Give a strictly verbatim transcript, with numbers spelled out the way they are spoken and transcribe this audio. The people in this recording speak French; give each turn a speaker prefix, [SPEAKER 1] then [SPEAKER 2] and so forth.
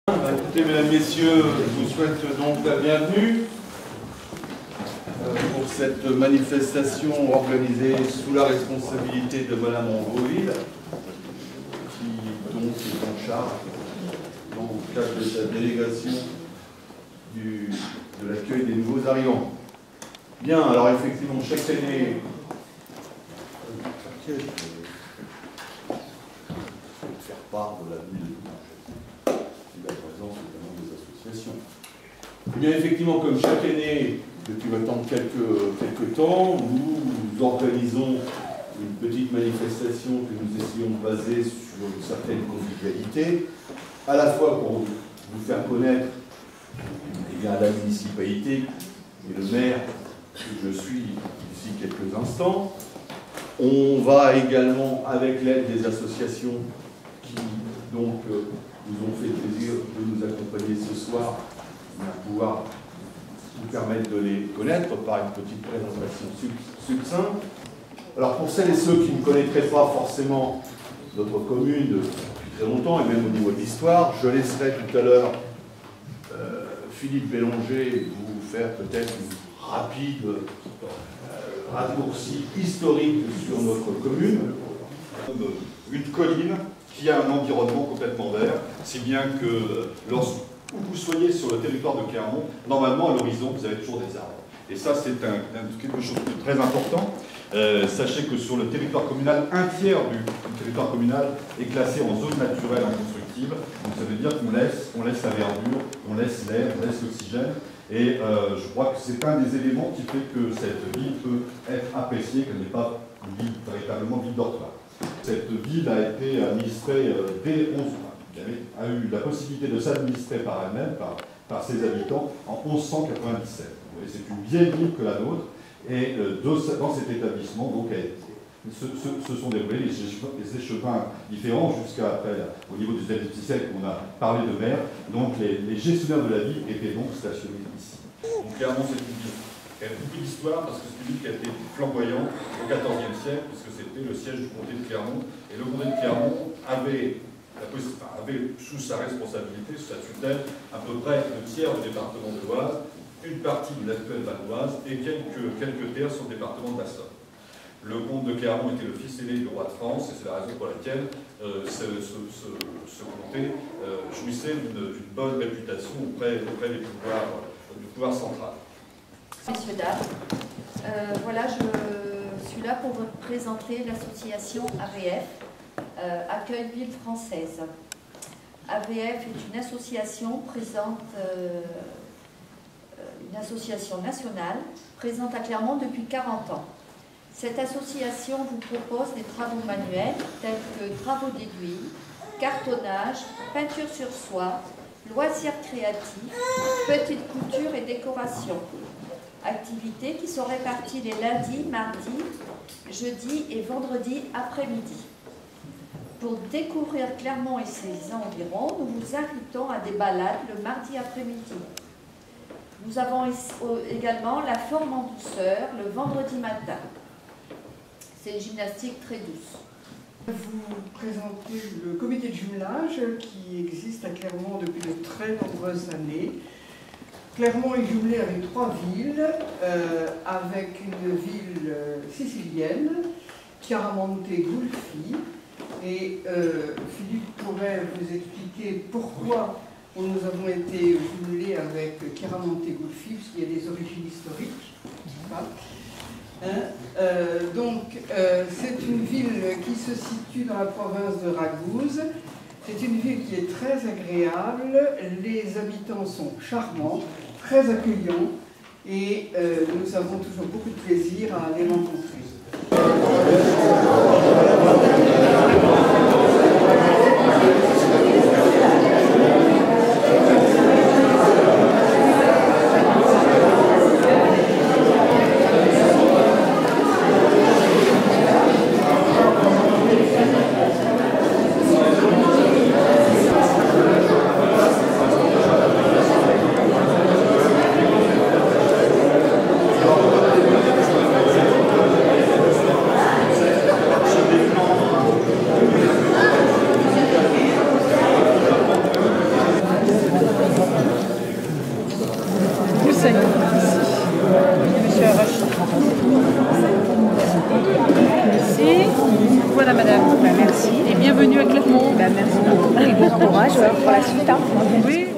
[SPEAKER 1] Écoutez, mesdames, messieurs, je vous souhaite donc la bienvenue euh, pour cette manifestation organisée sous la responsabilité de Madame Androville, qui donc est en charge, dans le cadre de sa délégation, du, de l'accueil des nouveaux arrivants. Bien, alors effectivement, chaque année, je vais faire part de la ville et la présence notamment des associations. Et bien effectivement, comme chaque année, depuis maintenant quelques, quelques temps, nous organisons une petite manifestation que nous essayons de baser sur une certaine convivialité, à la fois pour vous faire connaître eh bien, la municipalité et le maire que je suis d'ici quelques instants. On va également, avec l'aide des associations qui donc euh, nous ont fait plaisir de nous accompagner ce soir, pouvoir nous permettre de les connaître par une petite présentation succincte. Alors pour celles et ceux qui ne connaîtraient pas forcément notre commune depuis très longtemps, et même au niveau de l'histoire, je laisserai tout à l'heure euh, Philippe Bélanger vous faire peut-être une rapide euh, raccourci historique sur notre commune.
[SPEAKER 2] Une colline qui a un environnement complètement vert, si bien que lorsque vous soyez sur le territoire de Clermont, normalement à l'horizon vous avez toujours des arbres. Et ça c'est un, un, quelque chose de très important. Euh, sachez que sur le territoire communal, un tiers du, du territoire communal est classé en zone naturelle inconstructible. Donc ça veut dire qu'on laisse, on laisse la verdure, on laisse l'air, on laisse l'oxygène. Et euh, je crois que c'est un des éléments qui fait que cette ville peut être appréciée, qu'elle n'est pas une ville véritablement ville dortoir. Cette ville a été administrée euh, dès onze a eu la possibilité de s'administrer par elle-même, par, par ses habitants, en mille onze cent quatre-vingt-dix-sept. C'est une vieille ville que la nôtre, et euh, dans cet établissement, donc, se, se, se sont déroulés les, les échevins différents jusqu'à après, au niveau du dix-septième siècle, on a parlé de mer. Donc les, les gestionnaires de la ville étaient donc stationnés ici. Donc clairement, c'est une ville qui a beaucoup d'histoire, parce que c'est une ville qui a été flamboyante au quatorzième siècle, puisque c'était le siège du comté de Clermont, et le comté de Clermont avait avait sous sa responsabilité, sous sa tutelle, à peu près le tiers du département de l'Oise, une partie de l'actuelle Val-d'Oise et quelques, quelques terres sur le département de la Somme. Le comte de Clermont était le fils aîné du roi de France, et c'est la raison pour laquelle euh, ce, ce, ce, ce comté euh, jouissait d'une bonne réputation auprès, auprès des pouvoirs, du pouvoir central.
[SPEAKER 3] Messieurs, dames, euh, voilà, je suis là pour vous présenter l'association A V F. Euh, Accueil Ville Française. A V F est une association présente, euh, une association nationale présente à Clermont depuis quarante ans. Cette association vous propose des travaux manuels tels que travaux d'aiguille, cartonnage, peinture sur soie, loisirs créatifs, petite couture et décoration. Activités qui sont réparties les lundis, mardis, jeudis et vendredis après-midi. Pour découvrir Clermont et ses environs, nous vous invitons à des balades le mardi après-midi. Nous avons également la forme en douceur le vendredi matin. C'est une gymnastique très douce.
[SPEAKER 4] Vous présentez le comité de jumelage qui existe à Clermont depuis de très nombreuses années. Clermont est jumelé avec trois villes, euh, avec une ville euh, sicilienne, Chiaramonte-Gulfi. Et euh, Philippe pourrait vous expliquer pourquoi nous avons été jumelés avec Chiaramonte-Gulfi, puisqu'il y a des origines historiques. Hein euh, donc, euh, c'est une ville qui se situe dans la province de Raguse. C'est une ville qui est très agréable. Les habitants sont charmants, très accueillants, et euh, nous avons toujours beaucoup de plaisir à les rencontrer.
[SPEAKER 5] renseigne. Monsieur Arrachi. Merci. Voilà madame.
[SPEAKER 6] Ben, merci.
[SPEAKER 5] Et bienvenue à Clermont.
[SPEAKER 6] Ben, merci beaucoup et bon courage pour la suite. Hein.
[SPEAKER 5] Oui.